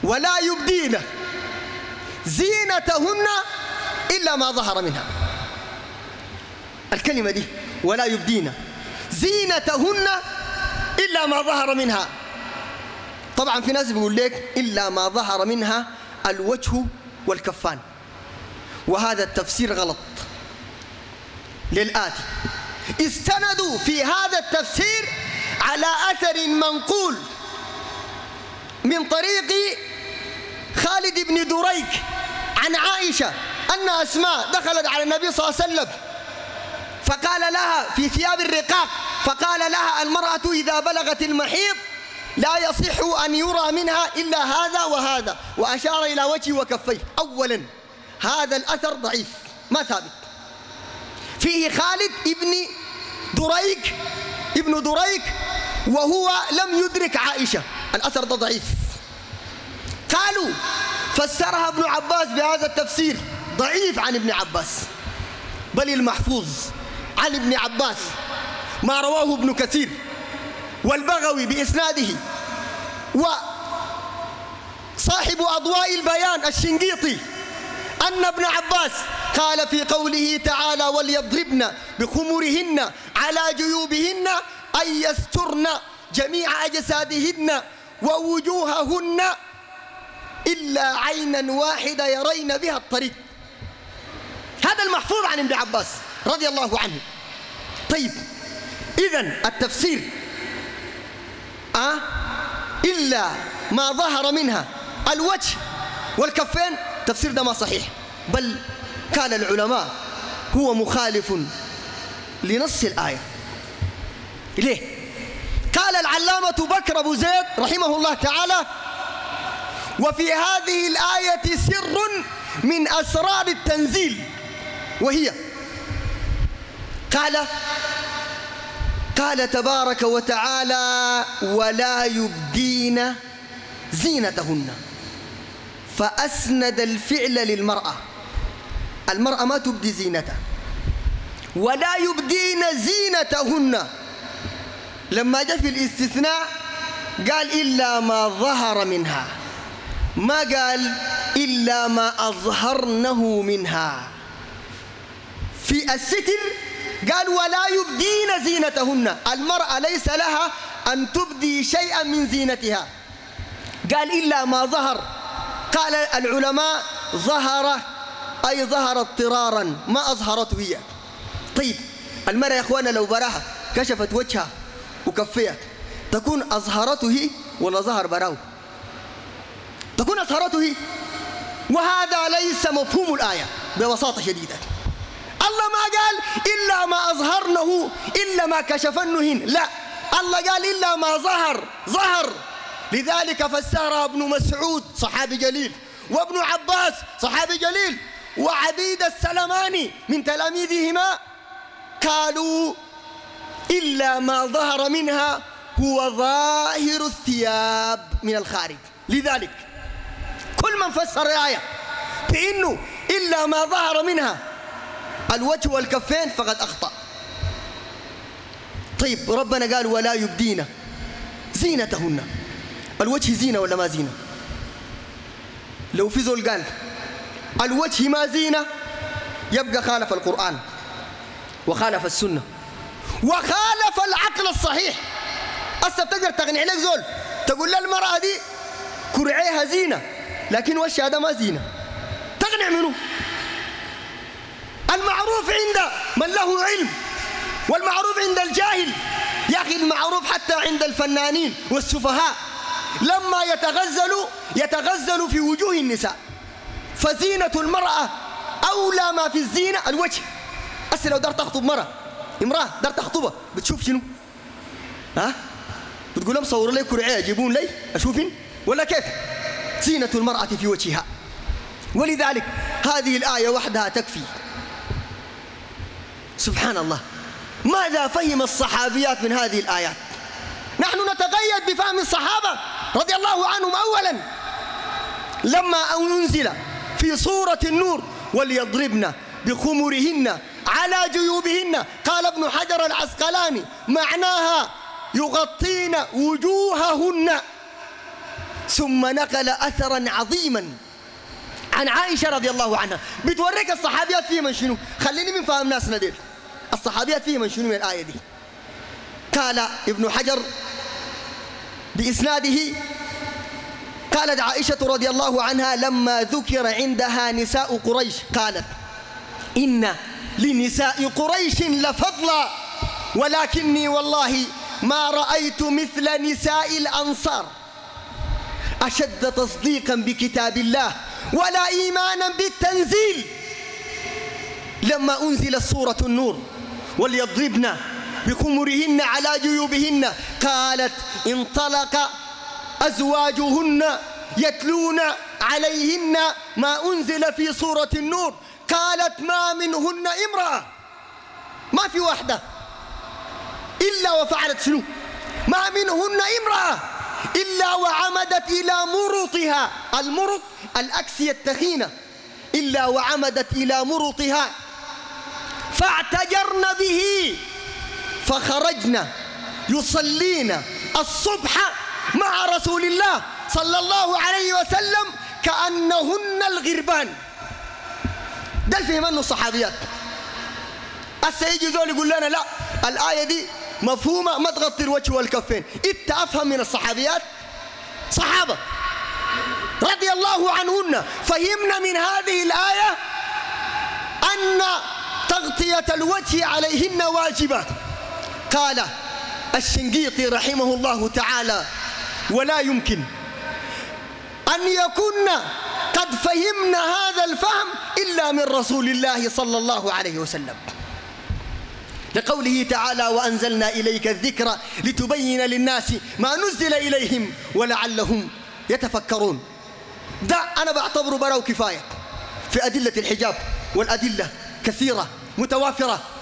ولا يبدين زينتهن إلا ما ظهر منها. الكلمة دي ولا يبدين زينتهن إلا ما ظهر منها. طبعا في ناس بيقول لك إلا ما ظهر منها الوجه والكفان، وهذا التفسير غلط للآتي. استندوا في هذا التفسير على أثر منقول من طريق خالد بن دريك عن عائشة أن أسماء دخلت على النبي صلى الله عليه وسلم فقال لها في ثياب الرقاق، فقال لها المرأة إذا بلغت المحيض لا يصح أن يرى منها إلا هذا وهذا، وأشار إلى وجهه وكفيه. أولا هذا الأثر ضعيف ما ثابت، فيه خالد ابن دريك وهو لم يدرك عائشة، الأثر ده ضعيف. قالوا فسرها ابن عباس بهذا التفسير، ضعيف عن ابن عباس، بل المحفوظ عن ابن عباس ما رواه ابن كثير والبغوي بإسناده، وصاحب أضواء البيان الشنقيطي أن ابن عباس قال في قوله تعالى وليضربن بخمرهن على جيوبهن أن يسترن جميع أجسادهن ووجوههن إلا عينا واحدة يرين بها الطريق. هذا المحفوظ عن ابن عباس رضي الله عنه. طيب إذن التفسير إلا ما ظهر منها الوجه والكفين، تفسير ده ما صحيح، بل كان العلماء هو مخالف لنص الآية. ليه؟ قال العلامة بكر أبو زيد رحمه الله تعالى وفي هذه الآية سر من أسرار التنزيل، وهي قال تبارك وتعالى ولا يبدين زينتهن، فأسند الفعل للمرأة. المرأة ما تبدي زينتها، ولا يبدين زينتهن. لما جاء في الاستثناء قال إلا ما ظهر منها، ما قال إلا ما أظهرنه منها. في الستر قال ولا يبدين زينتهن، المرأة ليس لها أن تبدي شيئا من زينتها، قال إلا ما ظهر. قال العلماء ظهر أي ظهر اضطرارا، ما أظهرته هي. طيب المرأة يا أخوانا لو براها كشفت وجهها وكفيها تكون أظهرته ولا ظهر براو؟ تكون أظهرته، وهذا ليس مفهوم الآية ببساطة شديدة. الله ما قال إلا ما أظهرنه إلا ما كشفنهن، لا، الله قال إلا ما ظهر. لذلك فسرها ابن مسعود صحابي جليل، وابن عباس صحابي جليل، وعبيد السلماني من تلاميذهما، قالوا إلا ما ظهر منها هو ظاهر الثياب من الخارج. لذلك كل من فسر الآية بأنه إلا ما ظهر منها الوجه والكفين فقد أخطأ. طيب ربنا قال ولا يبدين زينتهن، الوجه زينة ولا ما زينة؟ لو في زول قال الوجه ما زينة يبقى خالف القرآن وخالف السنة وخالف العقل الصحيح. أصلا تقدر تقنع لك زول تقول له المرأة دي كرعيها زينة لكن وشها ده ما زينة، تقنع منه؟ المعروف عند من له علم والمعروف عند الجاهل. يا أخي المعروف حتى عند الفنانين والسفهاء لما يتغزلوا في وجوه النساء، فزينة المرأة أولى ما في الزينة الوجه. أصل لو دار تخطب امرأة دار تخطبها بتشوف شنو؟ بتقول لهم صوروا لي كرعية جيبون لي أشوفين ولا كيف؟ زينة المرأة في وجهها. ولذلك هذه الآية وحدها تكفي. سبحان الله، ماذا فهم الصحابيات من هذه الآيات؟ نحن نتقيد بفهم الصحابة رضي الله عنهم. أولا لما أنزل في سورة النور وليضربن بخمرهن على جيوبهن، قال ابن حجر العسقلاني معناها يغطين وجوههن، ثم نقل أثرا عظيما عن عائشة رضي الله عنها بتوريك الصحابيات فيه من شنو. خليني من فهم ناسنا ديل الصحابيات فيه من شنو من الآية دي. قال ابن حجر بإسناده قالت عائشة رضي الله عنها لما ذكر عندها نساء قريش قالت إن لنساء قريش لفضلا ولكني والله ما رأيت مثل نساء الأنصار أشد تصديقا بكتاب الله ولا إيمانا بالتنزيل لما أنزلت سورة النور وليضربن بخمرهن على جيوبهن قالت انطلق أزواجهن يتلون عليهن ما أنزل في سورة النور قالت ما منهن امرأة ما في واحدة إلا وفعلت شنو ما منهن امرأة إلا وعمدت إلى مرطها المرط الأكسية التخينة إلا وعمدت إلى مرطها فاعتجرن به فخرجن يصلين الصبح مع رسول الله صلى الله عليه وسلم كأنهن الغربان. ده الفهم منه الصحابيات. السيجي زول يقول لنا لا الآية دي مفهومة ما تغطي الوجه والكفين. إنت أفهم من الصحابيات صحابة رضي الله عنهن فهمنا من هذه الآية أن تغطية الوجه عليهن واجبات. قال الشنقيطي رحمه الله تعالى ولا يمكن أن يكون قد فهمنا هذا الفهم إلا من رسول الله صلى الله عليه وسلم لقوله تعالى وأنزلنا إليك الذكر لتبين للناس ما نزل إليهم ولعلهم يتفكرون. ده أنا بعتبره براو كفاية في أدلة الحجاب والأدلة كثيرة متوافرة